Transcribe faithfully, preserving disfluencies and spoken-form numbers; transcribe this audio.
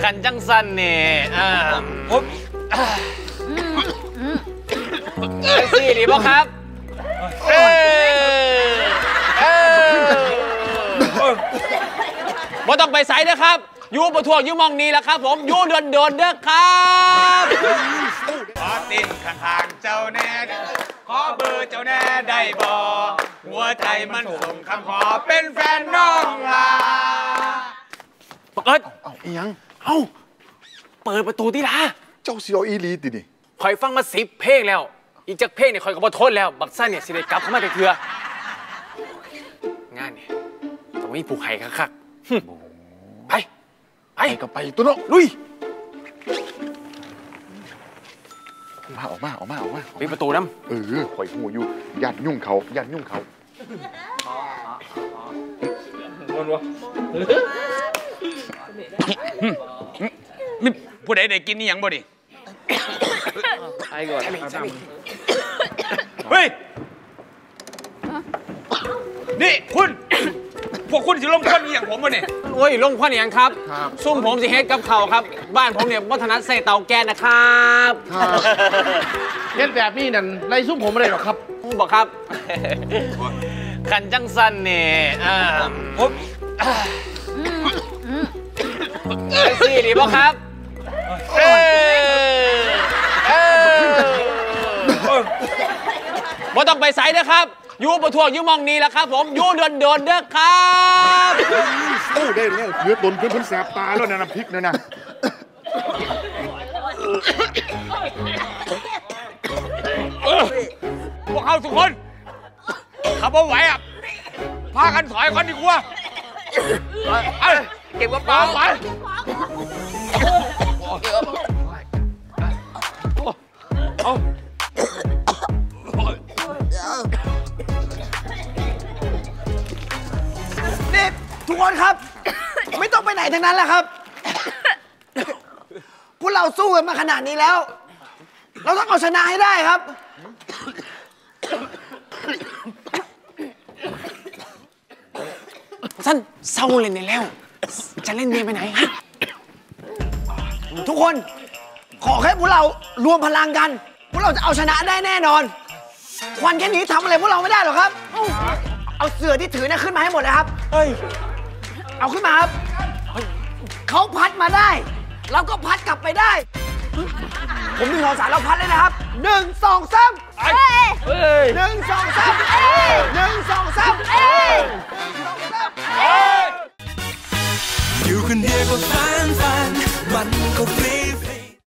ขันจังสันเนี่ยอ่าผมไปสี่ดีป่ะครับเออเออบ่ต้องไปไสนะครับยูประท้วงยูมองนี้แหละครับผมยูเดินเดินเด้อครับขอตินข้างๆเจ้าแน่ขอเบอร์เจ้าแน่ได้บ่หัวใจมันส่งคำขอเป็นแฟนน้องลาปกเอิดเอาอีหยังเอ้าเปิดประตูที่ลาเจ้าเสียวอีลีติดิคอยฟังมาสิบเพลงแล้วอีกจากเพลงเนี่ยคอยก็บ่ทนแล้วบักซ่าเนี่ยสิได้กลับเข้ามาแต่เถื่องานเนี่ยต้องมีผูกไข่คักๆไปไปก็ไปตัวเนาะลุยมาออกมาออกมาออกมาปิดประตูน้ำเออข่อยหูอยู่ยัดยุ่งเขายัดยุ่งเขามีผู้ใดได้กินนี่ยังบ่ดิไอ้ก่อนเฮ้ยนี่คุณพวกคุณสิลงควันอย่างผมวะเนี่ยโอ้ยลงควันอย่างครับซุ่มผมสิเฮ็ดกับเขาครับบ้านผมเนี่ยวัฒนใส่เตาแก๊สนะครับเฮ็ดแบบนี้นั่นไรซุ่มผมอะไรหรอครับบอกครับขันจังสันเนี่ยอ่าผมไปสี่ดีป่ะครับเออเออบ่ต้องไปไสนะครับยูประท้วงยูมองนี้แหละครับผมยูเดินเดินเด้อครับโอ้ได้แล้วเนื้อตนเพื่อนเพื่อนแสบตาแล้วนะน้ำพริกเนี่ยนะพวกเขาทุกคนขับเอาไหวอ่ะพากันถอยคนดีกว่าเก็บกระเป๋าไปเอานี่ทุกคนครับไม่ต้องไปไหนทั้งนั้นแหละครับพวกเราสู้กันมาขนาดนี้แล้วเราต้องเอาชนะให้ได้ครับสั้นเศร้าเลยเนี่ยแล้วจะเล่นเมียไปไหนฮะทุกคนขอแค่พวกเรารวมพลังกันพวกเราจะเอาชนะได้แน่นอนควันแค่นี้ทำอะไรพวกเราไม่ได้หรอกครับเอาเสือที่ถือเนี่ยขึ้นมาให้หมดเลยครับเฮ้ยเอาขึ้นมาครับเขาพัดมาได้เราก็พัดกลับไปได้ผมหนึ่งสองสามเราพัดเลยนะครับหนึ่งสองสามหนึ่งสองสามหนึ่งสองสามอยู่คนเดียวก็ฟัน